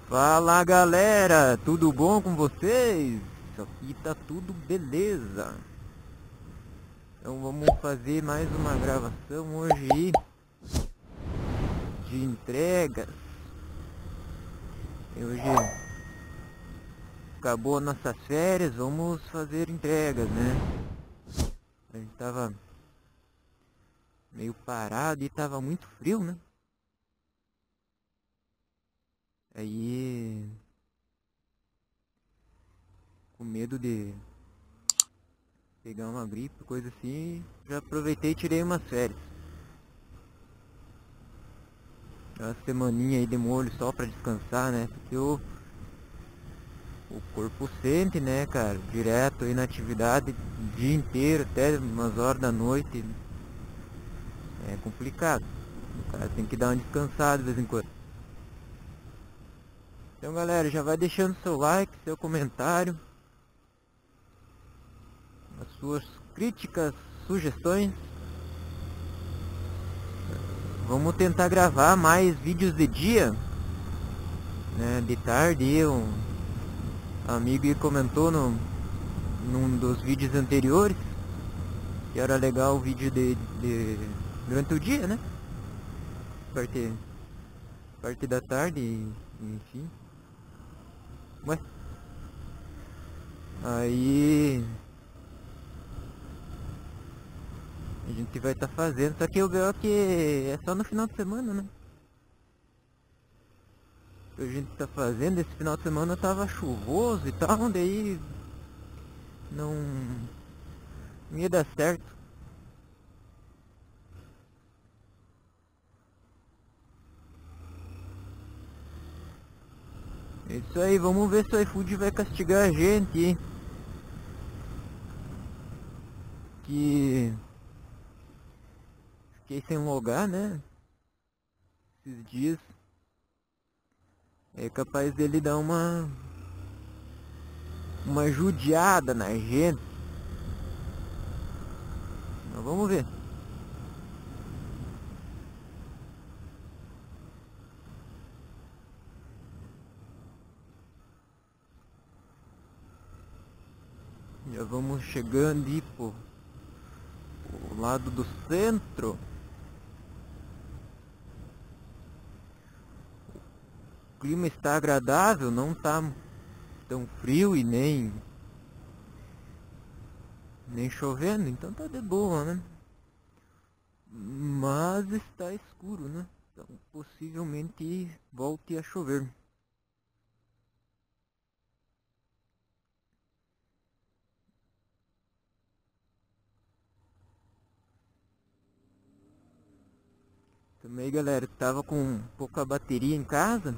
Fala galera, tudo bom com vocês? Aqui tá tudo beleza. Então vamos fazer mais uma gravação hoje aí de entregas. E hoje acabou nossas férias, vamos fazer entregas, né? A gente tava meio parado e tava muito frio, né? Aí com medo de pegar uma gripe, coisa assim, já aproveitei e tirei umas férias. Uma semaninha aí de molho só pra descansar, né? Porque o corpo sente, né, cara? Direto aí na atividade, o dia inteiro, até umas horas da noite. É complicado. O cara tem que dar uma descansada de vez em quando. Então, galera, já vai deixando seu like, seu comentário, as suas críticas, sugestões. Vamos tentar gravar mais vídeos de dia, né? De tarde, um amigo comentou num dos vídeos anteriores que era legal o vídeo de durante o dia, né? Parte da tarde, enfim. Ué, aí a gente vai estar fazendo, só que o BO que é só no final de semana, né? A gente tá fazendo, esse final de semana tava chuvoso e tal, daí não, não ia dar certo. É isso aí, vamos ver se o iFood vai castigar a gente, hein? Que fiquei sem logar, né? Esses dias. É capaz dele dar uma judiada na gente. Mas vamos ver. Já vamos chegando aí pro lado do centro. O clima está agradável, não tá tão frio e nem chovendo, então tá de boa, né? Mas está escuro, né? Então possivelmente volte a chover. Também, galera, tava com pouca bateria em casa.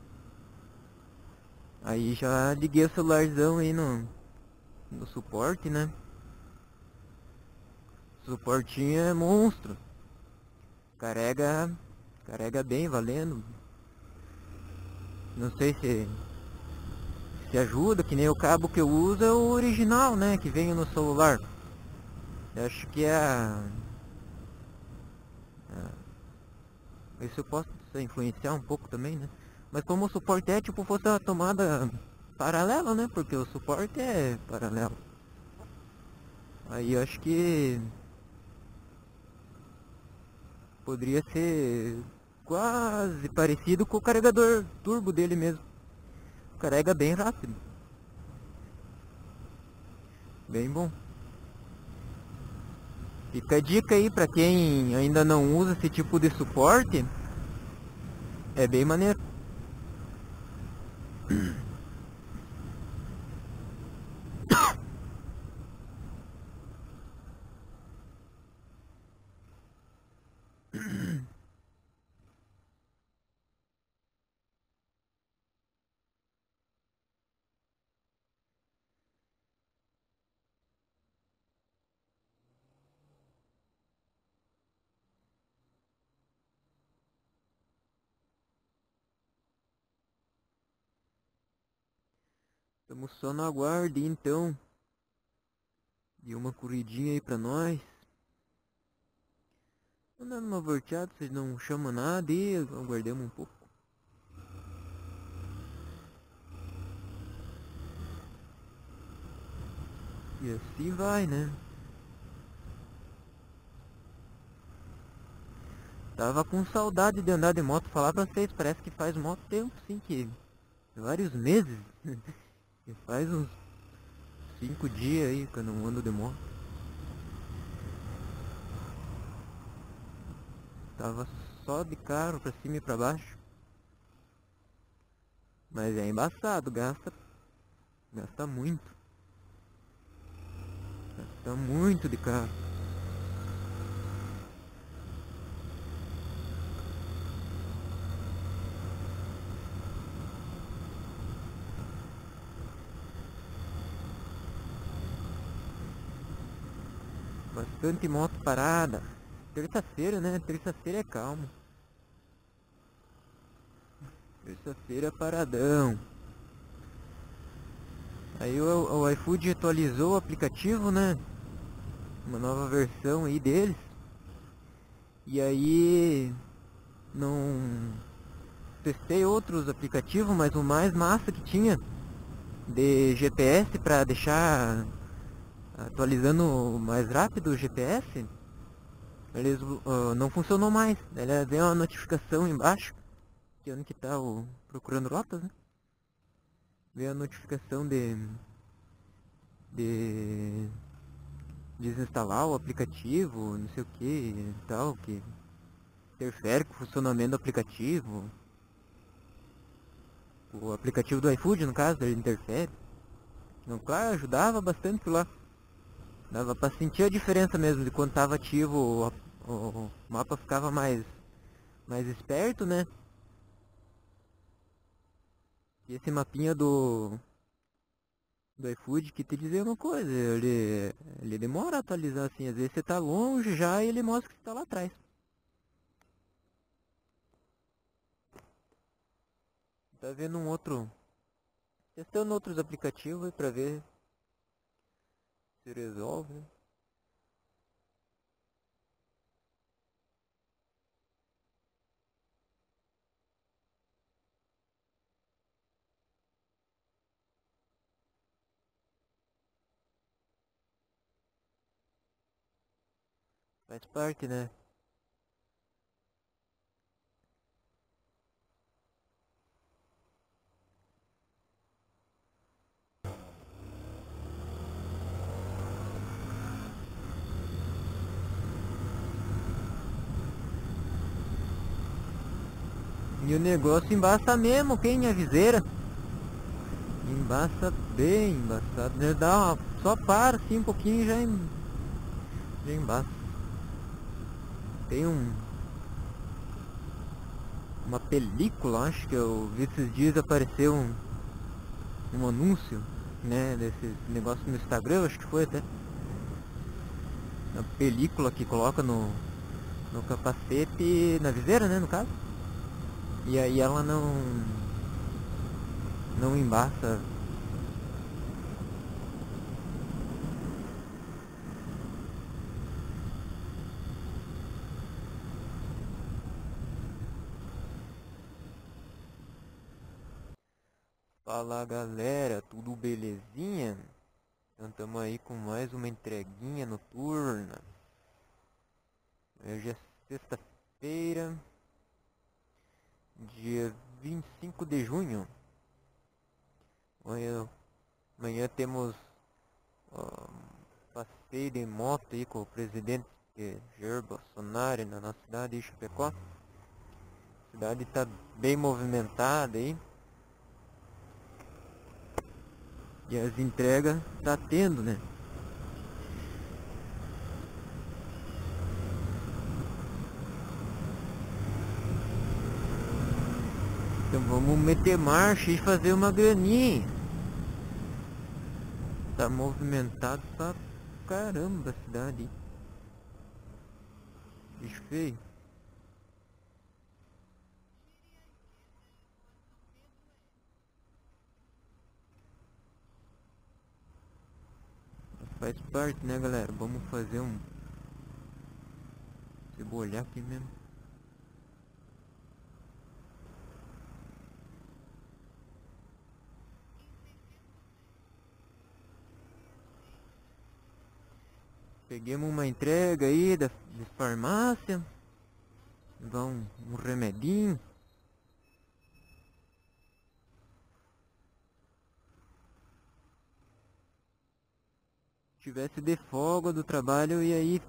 Aí já liguei o celularzão aí no suporte, né? O suportinho é monstro. Carrega, carrega bem, valendo. Não sei se ajuda, que nem o cabo que eu uso é o original, né? Que vem no celular. Eu acho que é Isso eu posso influenciar um pouco também, né? Mas como o suporte é tipo fosse uma tomada paralela, né? Porque o suporte é paralelo. Aí eu acho que poderia ser quase parecido com o carregador turbo dele mesmo. Carrega bem rápido. Bem bom. Fica a dica aí pra quem ainda não usa esse tipo de suporte. É bem maneiro. Estamos só no aguardo então. E uma corridinha aí pra nós. Andando uma volteada, vocês não chamam nada e aguardemos um pouco. E assim vai, né? Tava com saudade de andar de moto. Falar pra vocês, parece que faz mó tempo, sim, que vários meses. Que faz uns 5 dias aí que eu não ando de moto. Tava só de carro pra cima e pra baixo. Mas é embaçado, gasta muito. Gasta muito de carro. Bastante moto parada. Terça-feira, né? Terça-feira é calmo. Terça-feira é paradão. Aí o iFood atualizou o aplicativo, né? Uma nova versão aí deles. E aí não testei outros aplicativos, mas o mais massa que tinha de GPS para deixar atualizando mais rápido o GPS, eles não funcionou mais. Ele veio uma notificação embaixo, que é onde que tá o procurando rotas, né? Veio a notificação de desinstalar o aplicativo, não sei o que e tal, que interfere com o funcionamento do aplicativo. O aplicativo do iFood, no caso, ele interfere. Então, claro, ajudava bastante lá. Dava pra sentir a diferença mesmo de quando tava ativo, o mapa ficava mais esperto, né? E esse mapinha do iFood que te dizia uma coisa, ele demora a atualizar assim, às vezes você tá longe já e ele mostra que você tá lá atrás. Tá vendo testando outros aplicativos aí pra ver se resolve, né? Faz parte, né? E o negócio embaça mesmo, quem é viseira? Embaça bem embaçado, né? Só para assim um pouquinho e já embaça. Tem uma película, acho que eu vi esses dias, apareceu um anúncio, né, desses negócios no Instagram, acho que foi até. Uma película que coloca no capacete, na viseira, né, no caso. E aí ela não embaça. Fala galera, tudo belezinha? Então tamo aí com mais uma entreguinha noturna. Hoje é sexta-feira, dia 25 de junho. Amanhã temos ó, passeio de moto aí com o presidente Jair Bolsonaro na nossa cidade de Chapecó. A cidade tá bem movimentada aí. E as entregas tá tendo, né? Então vamos meter marcha e fazer uma graninha. Tá movimentado pra caramba a cidade, hein? Bicho feio. Faz parte, né, galera? Vamos fazer um... Se eu olhar aqui mesmo. Peguemos uma entrega aí de farmácia. Levar um remedinho. Se tivesse de folga do trabalho, eu ia ir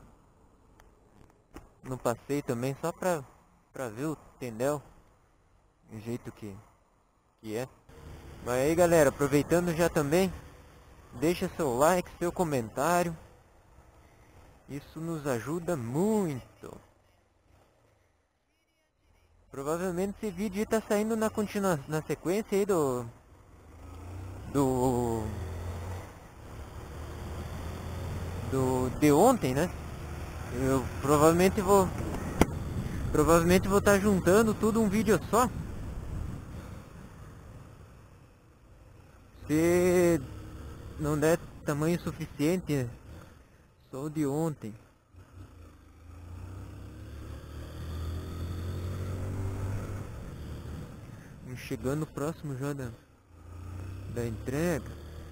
no passeio também, só pra ver o Tendel, do jeito que é. Mas aí galera, aproveitando já também, deixa seu like, seu comentário. Isso nos ajuda muito. Provavelmente esse vídeo está saindo na sequência aí de ontem, né? Eu provavelmente vou estar juntando tudo um vídeo só. Se não der tamanho suficiente, só o de ontem. Vamos chegando próximo já da entrega.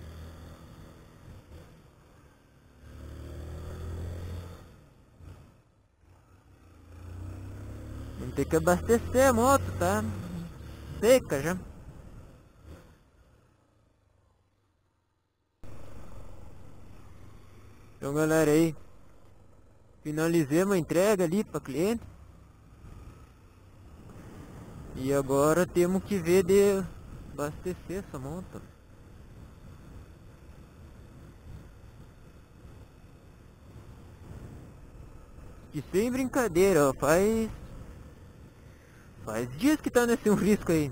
Vamos ter que abastecer a moto, tá? Seca já. Então galera aí, finalizei uma entrega ali para cliente. E agora temos que ver de abastecer essa moto. E sem brincadeira, ó, faz dias que tá nesse risco aí.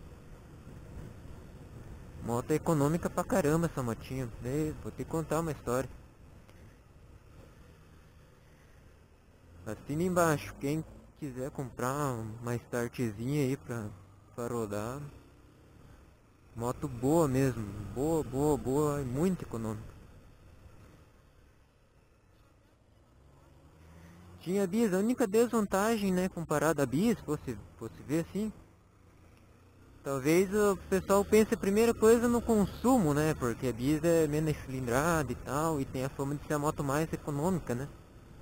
Moto é econômica pra caramba essa motinha. Vou ter que contar uma história. Assina embaixo, quem quiser comprar uma startzinha aí pra rodar. Moto boa mesmo, boa e muito econômica. Tinha bis, a única desvantagem, né, comparada a bis, fosse ver assim, talvez o pessoal pense a primeira coisa no consumo, né, porque a bis é menos cilindrada e tal, e tem a fama de ser a moto mais econômica, né.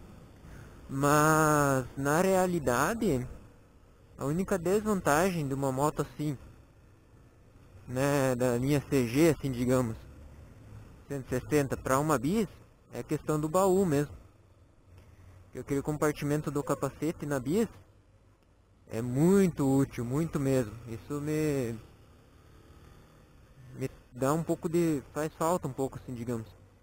Mas na realidade, a única desvantagem de uma moto assim, né, da linha CG, assim digamos, 160 para uma bis, é a questão do baú mesmo. Aquele compartimento do capacete na bis é muito útil, muito mesmo. Isso me dá um pouco de... faz falta um pouco assim, digamos.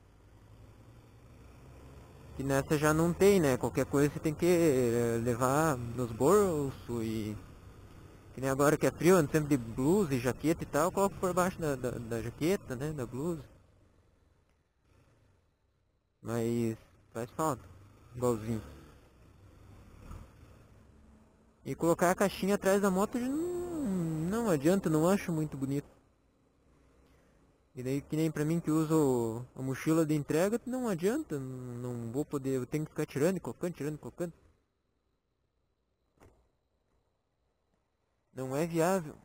Que nessa já não tem, né? Qualquer coisa você tem que levar nos bolsos e... Que nem agora que é frio, ando sempre de blusa e jaqueta e tal, eu coloco por baixo da jaqueta, né? Da blusa. Mas faz falta, igualzinho. E colocar a caixinha atrás da moto não adianta, não acho muito bonito. E daí que nem pra mim que uso a mochila de entrega, não adianta, não vou poder, eu tenho que ficar tirando e colocando. Não é viável.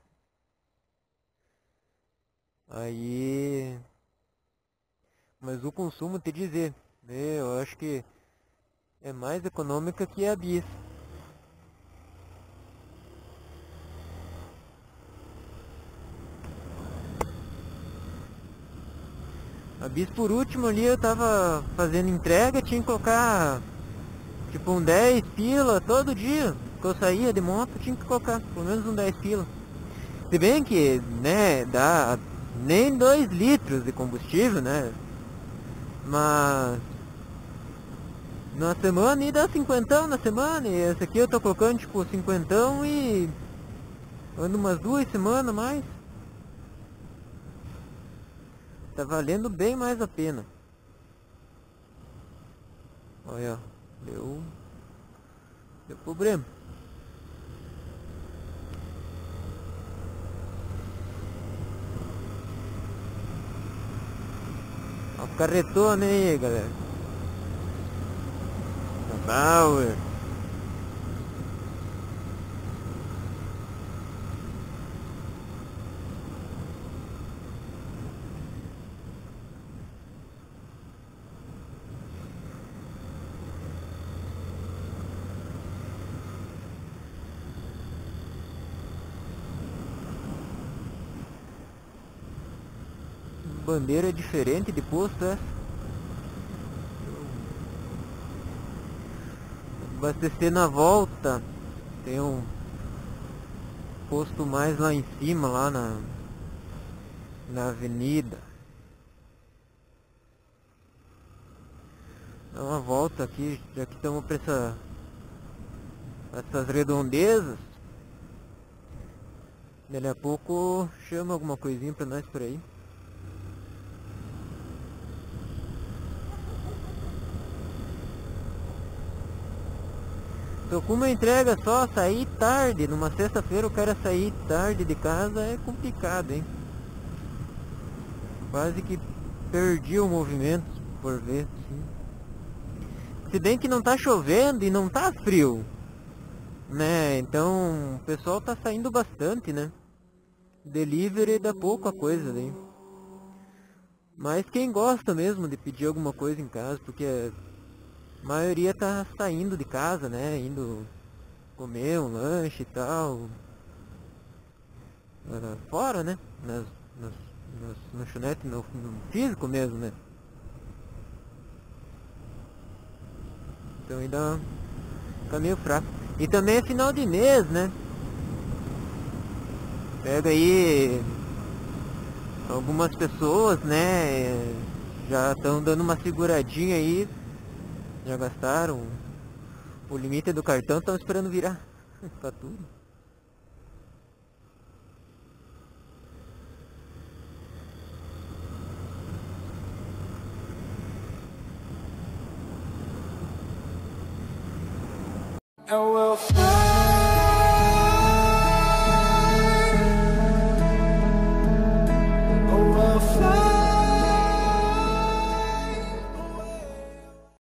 Aí... Mas o consumo, te dizer, né, eu acho que é mais econômica que a bis. A bis por último ali eu tava fazendo entrega, tinha que colocar tipo um 10 pila todo dia que eu saía de moto, tinha que colocar pelo menos um 10 pila. Se bem que, né, dá nem 2 litros de combustível, né? Mas na semana e dá 50 na semana, e esse aqui eu tô colocando tipo 50 e ando umas 2 semanas mais. Tá valendo bem mais a pena. Olha, deu problema. Ó, o carretone aí, galera. Power. bandeira diferente de posto essa. Abastecer na volta. Tem um posto mais lá em cima, lá na avenida. Dá uma volta aqui, já que estamos para essas redondezas. Daqui a pouco chama alguma coisinha pra nós por aí. Tô com uma entrega só, sair tarde. Numa sexta-feira o cara sair tarde de casa é complicado, hein? Quase que perdi o movimento por ver, sim. Se bem que não tá chovendo e não tá frio, né? Então o pessoal tá saindo bastante, né? Delivery dá pouca coisa daí. Mas quem gosta mesmo de pedir alguma coisa em casa, porque a maioria tá saindo de casa, né? Indo comer um lanche e tal. Fora, né? Nas lanchonetes, no físico mesmo, né? Então ainda fica meio fraco. E também é final de mês, né? Pega aí algumas pessoas, né? Já estão dando uma seguradinha aí. Já gastaram o limite do cartão, estão esperando virar. Tá tudo. And we'll fly.